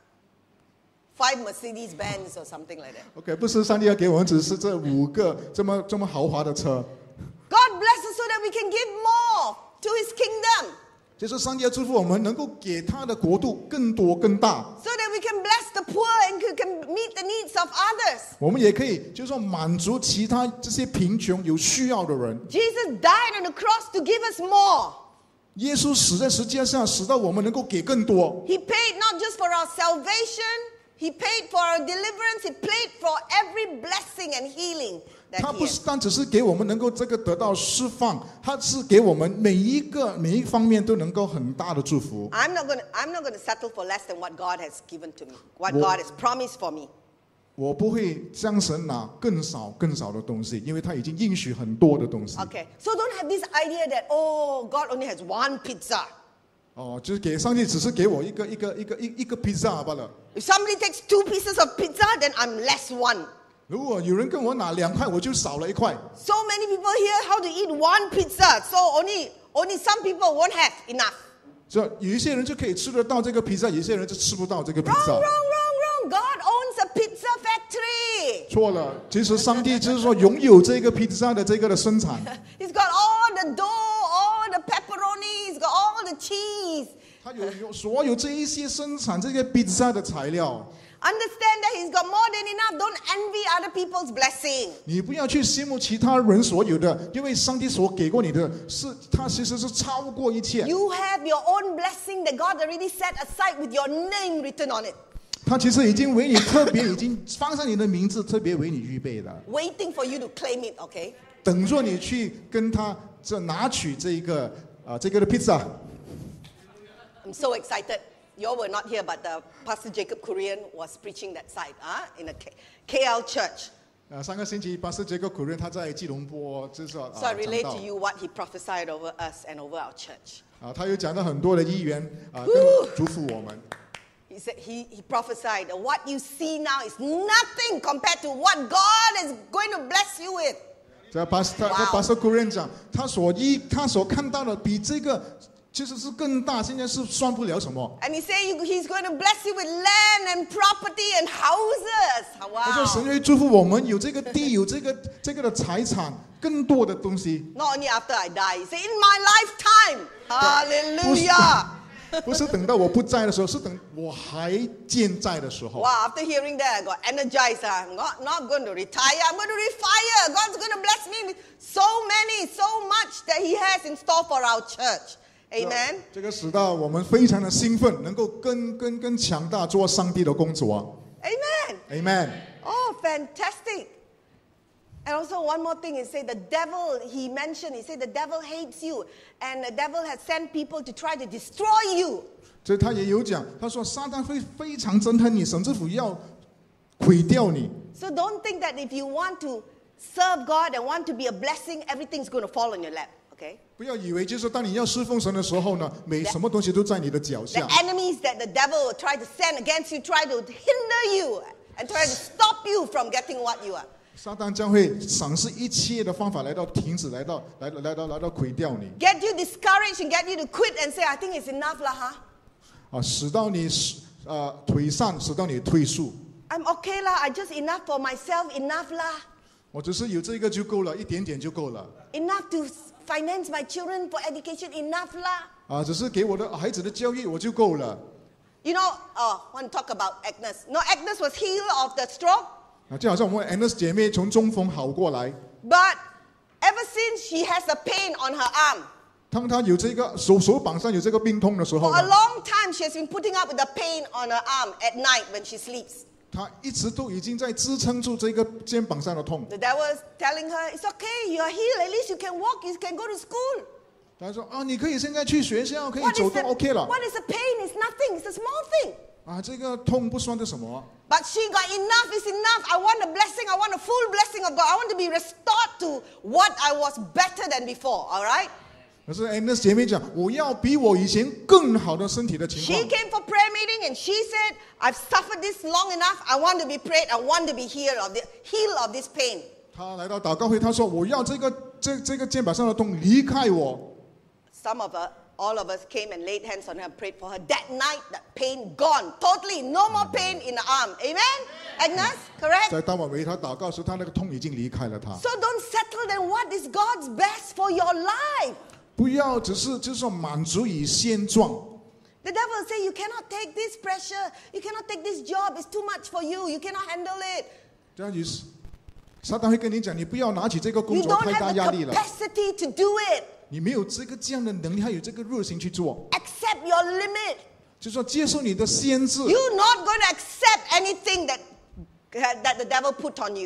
A: Five Mercedes Benz or something like that.
B: OK， 不是上帝要给我们只是这五个这么这么豪华的车，
A: God bless us so that we can give more to his kingdom.
B: 就是上帝要祝福我们，能够给他的国度更多更大。
A: So that we can bless the poor and can- can meet the needs of others.
B: 我们也可以就是说满足其他这些贫穷有需要的人。
A: Jesus died on the cross to give us more.
B: 耶稣死在十字架上，使到我们能够给更多。
A: He paid not just for our salvation, he paid for our deliverance, he paid for every blessing and healing that
B: 他
A: He
B: 不
A: has.
B: 是单只是给我们能够这个得到释放，他是给我们每一个每一方面都能够很大的祝福。
A: I'm not going to I'm not going to settle for less than what God has given to me, what
B: Well-
A: God has promised for me.
B: 我不会向神拿更少更少的东西，因为他已经应许很多的东西。
A: Okay. So don't have this idea that, oh, God only has one pizza.
B: 哦，就是给上帝只是给我一个一个一个一一个披萨罢了。
A: If somebody takes two pieces of pizza, then I'm less one.
B: 如果有人跟我拿两块，我就少了一块。
A: So many people here how to eat one pizza. So only only some people won't have enough.
B: 所以有一些人就可以吃得到这个披萨，有一些人就吃不到这个披
A: Wrong,
B: 萨
A: wrong,。wrong, wrong. God owns a pizza factory.
B: 错了，其实上帝就是说拥有这个披萨的这个的生产，
A: He's got all the dough, all the pepperoni, he's got all the cheese.
B: 他有有所有这一些生产这个披萨的材料。
A: Understand that he's got more than enough. Don't envy other people's blessing.
B: 你不要去羡慕其他人所有的，因为上帝所给过你的是，他其实是超过一切。
A: You have your own blessing that God already set aside with your name written on it,
B: 他其实已经为你特别，已经放上你的名字，特别为你预备的，
A: waiting for you to claim it, okay?
B: 等着你去跟他这拿取这一个啊、这个的披萨。
A: I'm so excited. You all were not here, but uh, Pastor Jacob Korean was preaching that side uh, in a K- KL church.
B: 呃，上个星期巴斯杰克苦人他在吉隆坡就是说
A: So I
B: 啊
A: relate
B: 讲
A: to
B: 到
A: you what he prophesied over us and over our church.
B: 啊，他有讲到很多的议员啊，跟祝福我们。
A: He said he, he prophesied that what you see now is nothing compared to what God is going to bless you with.
B: 这巴斯他
A: Wow
B: 他巴斯苦人讲，他所一他所看到的比这个其实是更大，现在是算不了什么。
A: And he said you- he's going to bless you with land and property and houses.
B: 他说神
A: Wow.
B: 会祝福我们有这个地，有这个这个的财产，更多的东西。
A: Not only after I die. He said in my lifetime. Hallelujah.
B: 不是等到我不在的时候，是等我还健在的时候。
A: Wow, after hearing that, I got energized. I'm not, not going to retire. I'm going to refire. God's going to bless me with so many, so much that He has in store for our church. Amen.
B: 这个使到我们非常的兴奋，能够更更更强大做上帝的工作。
A: Amen.
B: Amen。
A: Oh, fantastic. And also one more thing, he said the devil, he mentioned, he said the devil hates you. And the devil has sent people to try to destroy you.
B: 所以他也有讲，他说撒旦会非常憎恨你，甚至乎要毁掉你。
A: So don't think that if you want to serve God and want to be a blessing, everything's going to fall on your lap. Okay?
B: 不要以为就是当你要侍奉神的时候呢，每什么东西都在你的脚
A: The
B: 下。
A: enemies that the devil will try to send against you, try to hinder you and try to stop you from getting what you are.
B: 撒旦将会赏识一切的方法来到停止，来到来来到来到毁掉你
A: Get you discouraged and get you to quit and say, I think it's enough lah, huh?
B: 啊，使到你呃退散，使到你退缩。
A: I'm okay lah, I just enough for myself, enough lah.
B: 我只是有这个就够了，一点点就够了
A: Enough to finance my children for education, enough lah.
B: 啊，只是给我的孩子的教育我就够了
A: You know, oh, I want to talk about Agnes. No, Agnes was healed of the stroke,
B: 啊，就好像我们 Agnes 姐妹从中风好过来，
A: but ever since she has a pain on her arm,
B: 当她有这个手手膀上有这个病痛的时候
A: for a
B: 呢，
A: long time she has been putting up with the pain on her arm at night when she sleeps.
B: 她一直都已经在支撑住这个肩膀上的痛。
A: The devil is telling her, it's okay, you are healed, at least you can walk, you can go to school.
B: 她说啊，你可以现在去学校，可以
A: What
B: 走
A: is
B: 都
A: the,
B: OK 了
A: what is the pain? It's nothing, it's a small thing.
B: 啊，这个痛不算是什么。
A: But she got enough is enough. I want a blessing. I want a full blessing of God. I want to be restored to what I was better than before. All right?
B: 可是 Agnes 姐妹讲，我要比我以前更好的身体的情
A: She
B: 况。
A: came for prayer meeting and she said, I've suffered this long enough. I want to be prayed. I want to be healed of the healed of this pain.
B: 她来到祷告会，她说我要这个这这个肩膀上的痛离开我。
A: Some of us, all of us came and laid hands on her and prayed for her. That night, that pain gone. Totally. No more pain in the arm. Amen? Agnes? Correct?
B: 在当晚为她祷告时，她那个痛已经离开了她。
A: So don't settle then what is God's best for your life.
B: 不要只是就是说满足于现状。
A: The devil will say, you cannot take this pressure. You cannot take this job. It's too much for you. You cannot handle it.
B: 这样于是，撒旦会跟你讲，你不要拿起这个工
A: You
B: 作
A: don't
B: 太大
A: have
B: 压
A: the
B: 力了，
A: capacity to do it.
B: 你没有这个这样的能力，还有这个热心去做，
A: Accept your limit.
B: 就是说接受你的限制。
A: You're not going to accept anything that, that the devil put on you.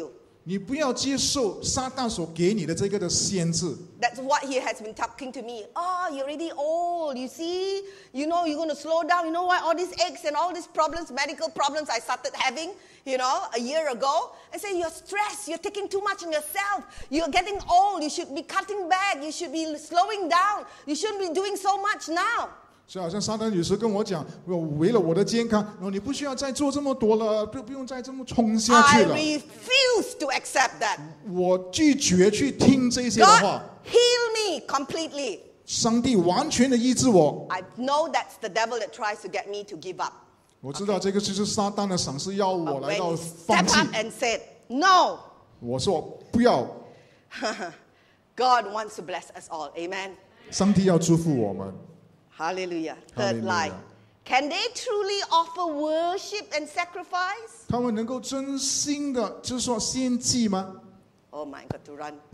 B: 你不要接受撒旦所给你的这个的限制。
A: That's what he has been talking to me. Oh, you're already old, you see? You know, you're going to slow down. You know why? All these aches and all these problems, medical problems I started having, you know, a year ago. I say, you're stressed. You're taking too much on yourself. You're getting old. You should be cutting back. You should be slowing down. You shouldn't be doing so much now.
B: 就好像撒旦有时跟我讲，我为了我的健康，然后你不需要再做这么多了，不不用再这么冲下
A: I
B: 去了。
A: refuse to accept that.
B: 我拒绝去听这些的话。
A: God, heal me completely.
B: 上帝完全的医治我。
A: I know that's the devil that tries to get me to give up.
B: 我知道这个就是撒旦的赏赐，要我
A: But
B: 来
A: when
B: 到
A: he
B: 放
A: stepped
B: 弃。
A: up and said, no,
B: 我说不要，
A: God wants to bless us all. Amen.
B: 上帝要祝福我们。
A: Hallelujah. Third
B: Hallelujah.
A: line. Can they truly offer worship and sacrifice?
B: 他们能够真心的，就是说献祭吗？
A: Oh my God, to run.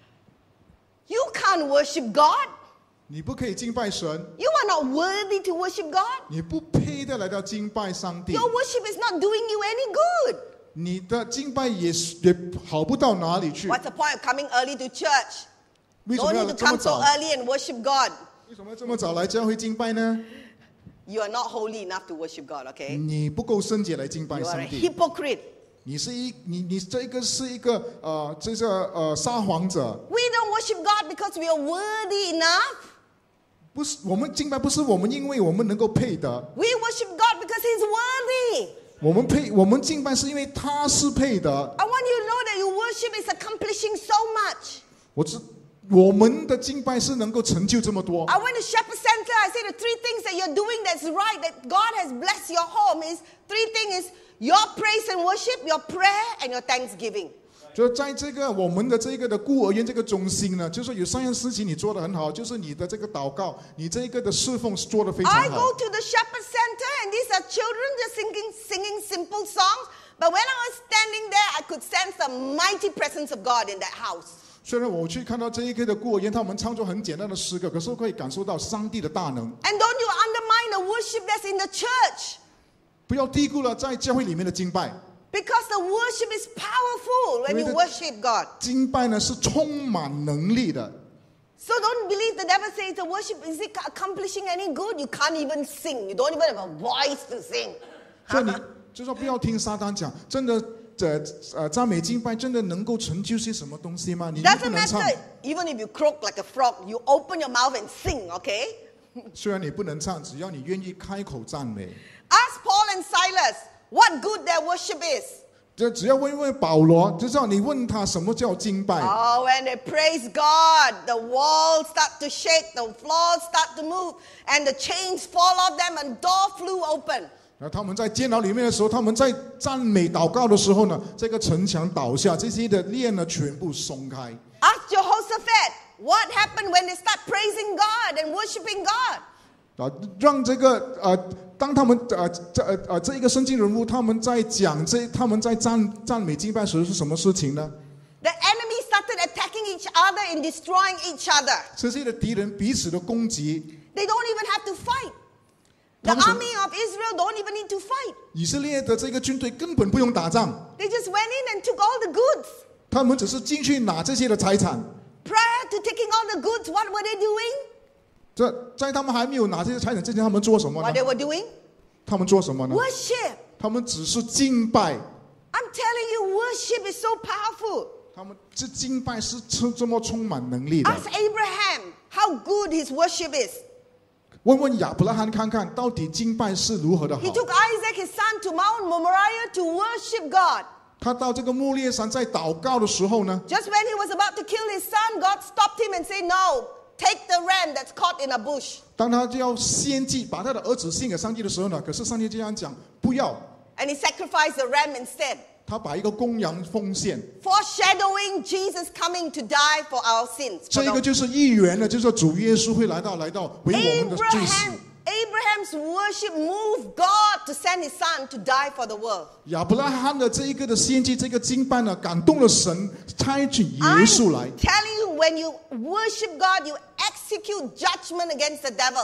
A: You can't worship God.
B: 你不可以敬拜神，
A: You are not worthy to worship God.
B: 你不配的来到敬拜上帝。
A: Your worship is not doing you any good.
B: 你的敬拜也是也好不到哪里去。
A: What's the point of coming early to church?
B: 为什
A: No
B: 么要
A: need to
B: 这么
A: come so
B: 早？
A: early and worship God.
B: 为什么要这么早来教会敬拜呢？
A: You are not holy enough to worship God, okay?
B: 你不够圣洁来敬拜
A: You are
B: 上
A: a
B: 帝。
A: hypocrite.
B: 你是一你你这个是一个呃这个呃撒谎者。
A: We don't worship God because we are worthy enough.
B: 不是我们敬拜，不是我们因为我们能够配得，
A: We worship God because He's worthy.
B: 我们配我们敬拜是因为他是配的。
A: I want you to know that your worship is accomplishing so much.
B: 我知我们的敬拜是能够成就这么多。
A: I went to Shepherd Center. I say the three things that you're doing that's right, that God has blessed your home is three things is your praise and worship, your prayer, and your thanksgiving.
B: 就在这个我们的这个的孤儿院这个中心呢，就是有三样事情你做得很好，就是你的这个祷告，你这个的侍奉做得非常
A: I
B: 好。
A: go to the Shepherd Center and these are children just singing, singing simple songs. But when I was standing there, I could sense the mighty presence of God in that house.
B: 虽然我去看到这一个的孤儿院，他们唱作很简单的诗歌，可是我可以感受到上帝的大能。
A: And don't you undermine the worship that's in the church.
B: 不要低估了在教会里面的敬拜，
A: Because the worship is powerful when you worship God.
B: 敬拜呢是充满能力的。
A: So don't believe the devil says the worship is it accomplishing any good. You can't even sing. You don't even have a voice to sing.
B: 所以你就说不要听撒旦讲，真的这呃赞美敬拜真的能够成就些什么东西吗？你不
A: Doesn't
B: 能唱，
A: matter. Even if you croak like a frog, you open your mouth and sing, okay?
B: 虽然你不能唱，只要你愿意开口赞美。
A: Ask Paul and Silas what good their worship is.
B: 这只要问一问保罗，就知道你问他什么叫敬拜。
A: Oh, when they praise God, the walls start to shake, the floors start to move, and the chains fall off them and door flew open.
B: 然后他们在监牢里面的时候，他们在赞美祷告的时候呢，这个城墙倒下，这些的链呢全部松开。
A: Ask Jehoshaphat what happened when they start praising God and worshiping God.
B: 啊，让这个呃，当他们呃这呃呃这一个圣经人物他们在讲这他们在赞赞美敬拜时是什么事情呢？
A: The enemy started attacking each other and destroying each other.
B: 这些的敌人彼此的攻击，
A: They don't even have to fight. The
B: 他们是-
A: army of Israel don't even need to fight.
B: 以色列的这个军队根本不用打仗，
A: They just went in and took all the goods.
B: 他们只是进去拿这些的财产。
A: Prior to taking all the goods, what were they doing?
B: 这在他们还没有拿这些财产之前，他们做什么
A: What
B: 呢
A: they？were doing?
B: 他们做什么呢？
A: Worship.
B: 他们只是敬拜，
A: I'm telling you, worship is so powerful.
B: 他们这敬拜是这这么充满能力的。
A: Ask Abraham how good his worship is.
B: 问问亚伯拉罕看看，到底敬拜是如何的好
A: He？took Isaac, his son, to Mount Moriah to worship God.
B: 他到这个莫列山在祷告的时候呢，
A: Just when he was about to kill his son, God stopped him and said, no, take the ram that's caught in a bush.
B: 当他就要献祭，把他的儿子献给上帝的时候呢，可是上帝这样讲，不要，
A: And he sacrificed the ram instead,
B: 他把一个公羊奉献。
A: foreshadowing Jesus coming to die for our sins.
B: 这一个就是预言了，就是说主耶稣会来到，来到为我们的罪死。
A: Abraham, Abraham's worship moved God to send his son to die for the world.
B: 亚伯拉罕的这一个的献祭，这个敬拜呢，感动了神，差遣耶
A: I'm
B: 稣来。
A: telling you, when you worship God, you execute judgment against the devil.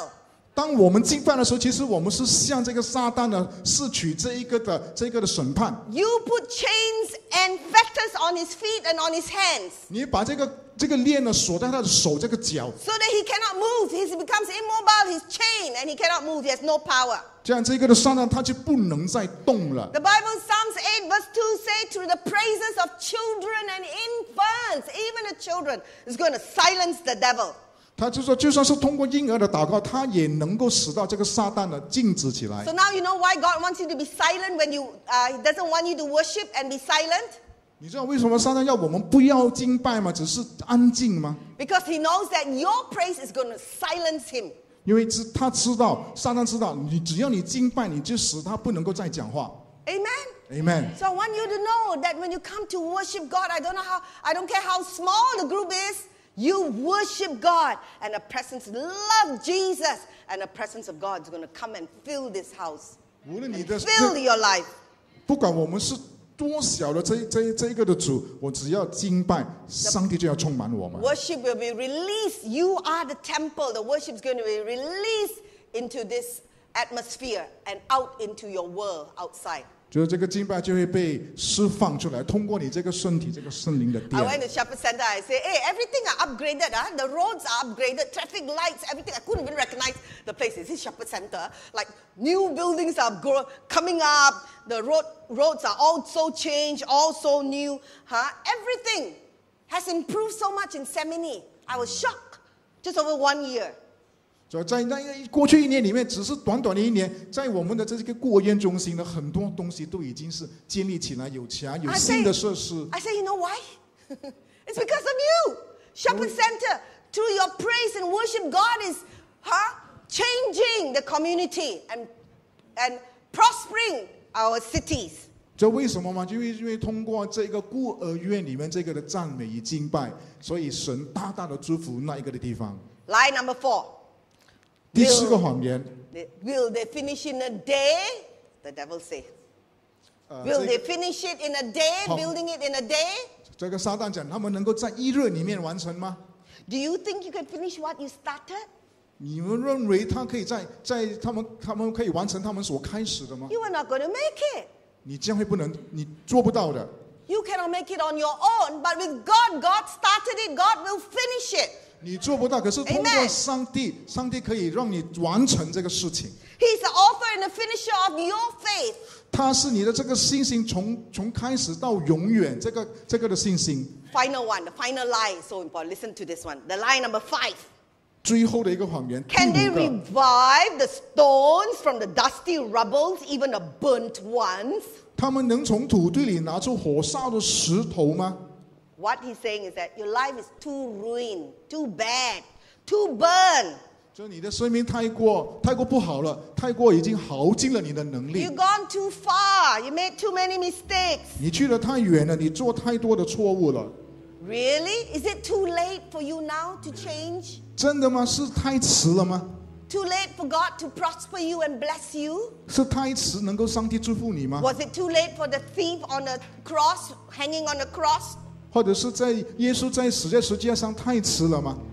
B: 当我们敬拜的时候，其实我们是向这个撒旦呢试取这一个的这个的审判。
A: You put chains and fetters on his feet and on his hands.
B: 你把这个这个链呢锁在他的手这个脚，
A: So that he cannot move. He becomes immobile. He's chained and he cannot move. He has no power.
B: 这样这个的撒旦他就不能再动了。
A: The Bible, Psalms eight verse two say, through the praises of children and infants, even the children, is going to silence the devil.
B: 他就说，就算是通过婴儿的祷告，他也能够使到这个撒旦呢静止起来。
A: So now you know why God wants you to be silent when you, uh, He doesn't want you to worship and be silent?
B: 你知道为什么撒旦要我们不要敬拜吗？只是安静吗？
A: Because He knows that your praise is going to silence Him.
B: 因为知他知道，撒旦知道，你只要你敬拜，你就使他不能够再讲话。
A: Amen?
B: Amen。
A: So I want you to know that when you come to worship God, I don't know how, I don't care how small the group is, you worship God, and the presence, love Jesus, and the presence of God is going to come and fill this house,
B: 无论你的
A: fill your life.
B: 不管我们是多小的这这这一个的主，我只要敬拜，上帝就要充满我们。
A: Worship will be released. You are the temple. The worship is going to be released into this atmosphere and out into your world outside.
B: 就是这个敬拜就会被释放出来，通过你这个身体，这个圣灵的
A: I
B: 殿。
A: went to Shepherd Center. I say, hey, everything are upgraded. Huh? The roads are upgraded. Traffic lights, everything. I couldn't even recognize the place. Is this Shepherd Center? Like new buildings are grow, coming up. The road roads are all so changed, all so new. Huh? Everything has improved so much in Semini. I was shocked. Just over one year.
B: 所以在那个过去一年里面，只是短短的一年，在我们的这个过烟中心呢，很多东西都已经是建立起来，有墙，有
A: I
B: 新
A: say,
B: 的设施。
A: I say, you know why? It's because of you. Shepherd Center, through your praise and worship, God is huh, changing the community and, and prospering our cities.
B: 这为什么吗？因为因为通过这个孤儿院里面这个的赞美与敬拜，所以神大大的祝福那一个的地方。
A: Lie number four.
B: 第四个谎言，
A: They- Will they finish in a day? The devil say.
B: 呃，
A: Will
B: 这
A: they
B: 个
A: finish it in a day,
B: Hong-
A: building it in a day?
B: 这个撒旦讲，他们能够在一日里面完成吗？
A: Do you think you can finish what you started?
B: 你们认为他可以在在他们他们可以完成他们所开始的吗？
A: You are not going to make it.
B: 你将会不能，你做不到的。
A: You cannot make it on your own, but with God, God started it, God will finish it.
B: 你做不到，可是通过
A: Amen
B: 上帝，上帝可以让你完成这个事情。
A: He's the author and the finisher of your faith.
B: 他是你的这个信心从从开始到永远，这个这个的信心。
A: Final one, the final lie is so important. Listen to this one. The lie number five.
B: 最后的一个谎言，第
A: Can they
B: 五个，
A: revive the stones from the dusty rubbles, even the burnt ones?
B: 他们能从土堆里拿出火烧的石头吗？
A: What he's saying is that your life is too ruined, too bad, too burned.
B: 就你的生命太过太过不好了，太过已经耗尽了你的能力
A: You've，gone too far. You made too many mistakes.
B: 你去得太远了，你做太多的错误了。
A: Really? Is it too late for you now to change?
B: 真的吗？是太迟了吗？
A: Too late for God to prosper you and bless you?
B: 是太迟能够上帝祝福你吗？
A: Was it too late for the thief on the cross, hanging on the cross?
B: 或者是在耶稣在死在十字架上太迟了吗？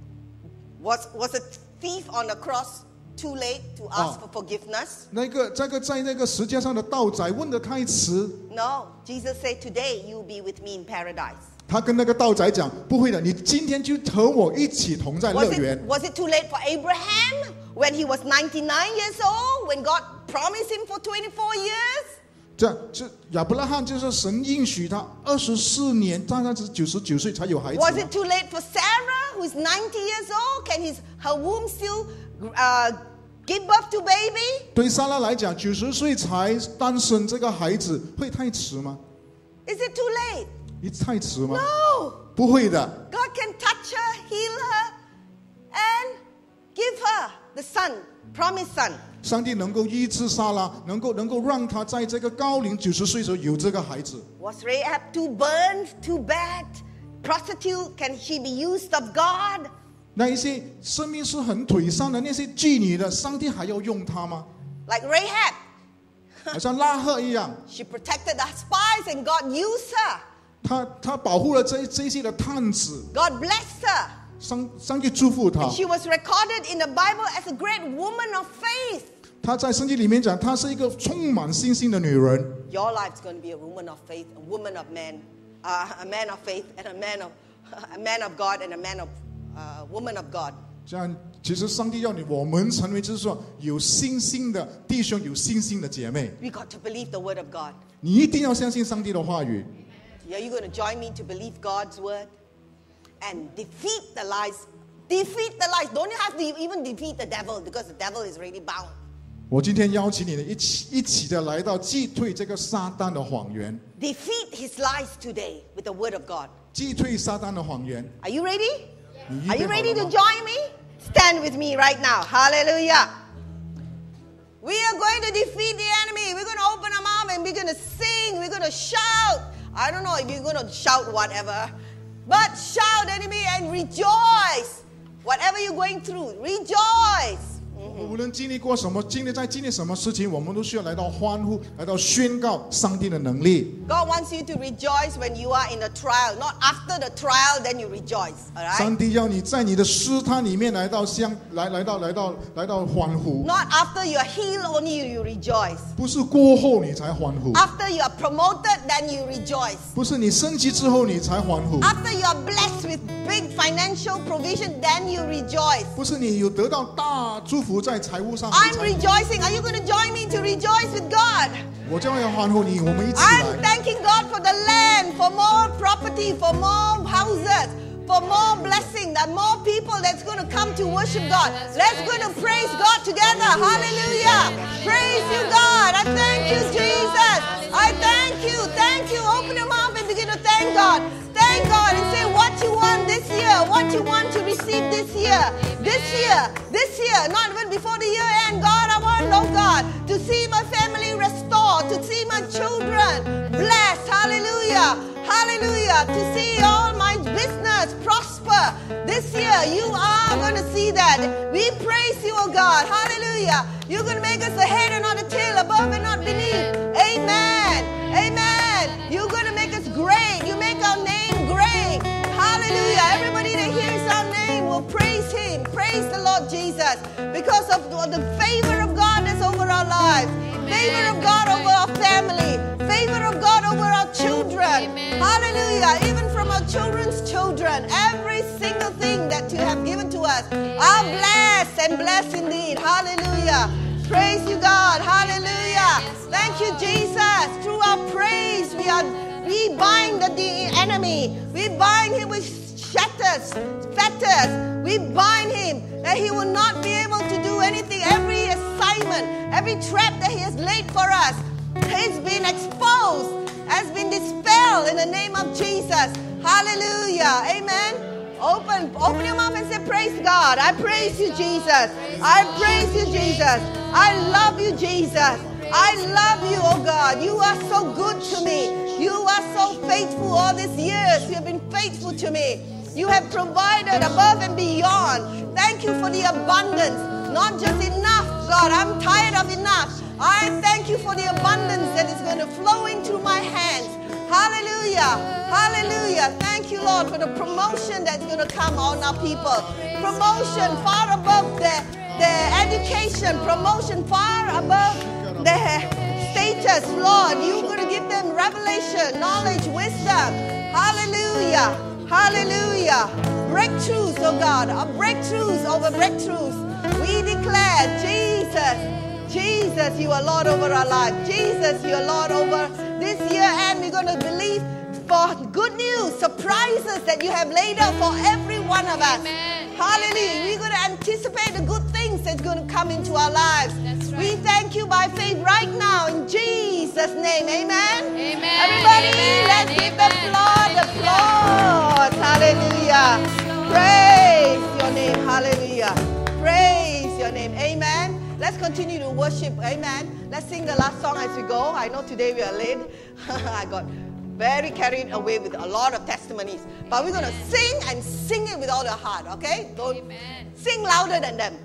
A: Was, was a thief on the cross too late to ask
B: Oh.
A: for forgiveness?
B: 那个这个在那个十字架上的盗贼问得太迟，
A: No. Jesus said, today you'll be with me in paradise.
B: 他跟那个盗贼讲，不会的，你今天就和我一起同在乐
A: Was
B: 园
A: it,。was it too late for Abraham when he was ninety-nine years old, when God promised him for twenty-four years?
B: 这这亚伯拉罕就是神应许他二十四年，大概是九十九岁才有孩子。
A: Was it too late for Sarah, who is ninety years old? Can his, her womb still uh, give birth to baby?
B: 对撒拉来讲，九十岁才诞生这个孩子，会太迟吗？
A: Is it too late?
B: 你太迟吗？
A: No.
B: 不会的，
A: God can touch her, heal her, and give her the son, promised son.
B: 上帝能够医治撒拉，能够能够让他在这个高龄九十岁的时候有这个孩子。
A: Was Rahab too burned, too bad? Prostitute, can she be used of God?
B: 那一些生命是很颓丧的那些妓女的，上帝还要用她吗？
A: Like Rahab,
B: 好像拉赫一样，
A: she protected the spies and God used her.
B: 他他保护了这这些的探子，
A: God blessed her.
B: 上上帝祝福她
A: And，she was recorded in the Bible as a great woman of faith.
B: 她在圣经里面讲，她是一个充满信心的女人。
A: Your life's going to be a woman of faith, a woman of man, uh, a man of faith, and a man of a man of God, and a man of uh, woman of God.
B: 这样，其实上帝要你我们成为，就是说有信心的弟兄，有信心的姐妹。
A: We got to believe the word of God.
B: 你一定要相信上帝的话语。
A: Are you going to join me to believe God's word and defeat the lies? Defeat the lies. Don't you have to even defeat the devil because the devil is already bound.
B: 我今天邀请你呢，一起一起的来到击退这个撒旦的谎言，
A: Defeat his lies today with the word of God.
B: 击退撒旦的谎言。
A: Are you ready?
B: 你预
A: Are
B: 备
A: you
B: 好
A: ready
B: 了
A: to
B: 吗？
A: join me? Stand with me right now. Hallelujah. We are going to defeat the enemy. We're going to open our mouth and we're going to sing. We're going to shout. I don't know if you're going to shout whatever, but shout, enemy, and rejoice. Whatever you're going through, rejoice.
B: 无论经历过什么，经历在经历什么事情，我们都需要来到欢呼，来到宣告上帝的能力。
A: God wants you to rejoice when you are in a trial, not after the trial, then you rejoice. All
B: 上
A: right?
B: 帝要你在你的试探里面来到相来来到来到来到欢呼，
A: Not after you're healed, only you rejoice.
B: 不是过后你才欢呼，
A: After you are promoted, then you rejoice.
B: 不是你升级之后你才欢呼，
A: After you are blessed with big financial provision, then you rejoice.
B: 不是你有得到大祝福在财务上。你才
A: I'm rejoicing. Are you going to join me to rejoice with God?
B: 我将要欢呼你，我们一起
A: I'm
B: 来。
A: thanking God for the land, for more property, for more houses, for more blessing, that more people that's going to come to worship God. Let's go to praise God together. Hallelujah. Praise you, God. I thank you, Jesus. I thank you. Thank you. Open your mouth and begin to thank God. Thank God and say what you want this year, what you want to receive this year, this year, this year, not even before the year end. God, I want, oh God, to see my family restored, to see my children blessed. Hallelujah. Hallelujah. To see all my business prosper. This year, you are going to see that. We praise you, oh God. Hallelujah. You're going to make us the head and not the tail, above and not beneath. Amen. Amen. You're going to make us great. You make our name great. Hallelujah. Everybody that hears our name will praise him. Praise the Lord Jesus. Because of the favor of God that's over our lives. Favor of God over our family. Favor of God over our children. Hallelujah. Even from our children's children. Every single thing that you have given to us are blessed and blessed indeed. Hallelujah. Praise you, God. Hallelujah. Thank you, Jesus. Through our praise, we are we bind the, the enemy. We bind him with shatters, fetters. We bind him that he will not be able to do anything. Every assignment, every trap that he has laid for us has been exposed, has been dispelled in the name of Jesus. Hallelujah. Amen. Open, open your mouth and say, praise God. I praise you, Jesus. I praise you, Jesus. I love you, Jesus. I love you, oh God. You are so good to me. You are so faithful all these years. You have been faithful to me. You have provided above and beyond. Thank you for the abundance. Not just enough, God. I'm tired of enough. I thank you for the abundance that is going to flow into my hands. Hallelujah. Hallelujah. Thank you, Lord, for the promotion that's going to come on our people. Promotion far above their, their education. Promotion far above their status. Lord, you're going to give them revelation, knowledge, wisdom. Hallelujah. Hallelujah. Breakthroughs, oh God. Our breakthroughs over breakthroughs. We declare, Jesus, Jesus, you are Lord over our life. Jesus, you are Lord over this year, and we're going to believe for good news, surprises that you have laid out for every one of us.
C: Amen.
A: Hallelujah. We're going to anticipate the good things that's going to come into our lives.
C: That's right.
A: We thank you by faith right now in Jesus' name. Amen.
C: Amen.
A: Everybody,
C: Amen.
A: let's give the
C: Amen.
A: Lord applause. Hallelujah. Praise your name. Hallelujah. Praise your name. Amen. Let's continue to worship. Amen. Let's sing the last song as we go. I know today we are late. I got very carried away with a lot of testimonies. But we're going to sing and sing it with all our heart. Okay? Don't
C: Amen.
A: sing louder than them.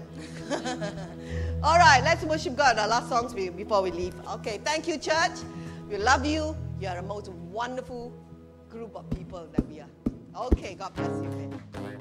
A: All right. Let's worship God. Our last songs before we leave. Okay. Thank you, church. We love you. You are a most wonderful group of people that we are. Okay. God bless you.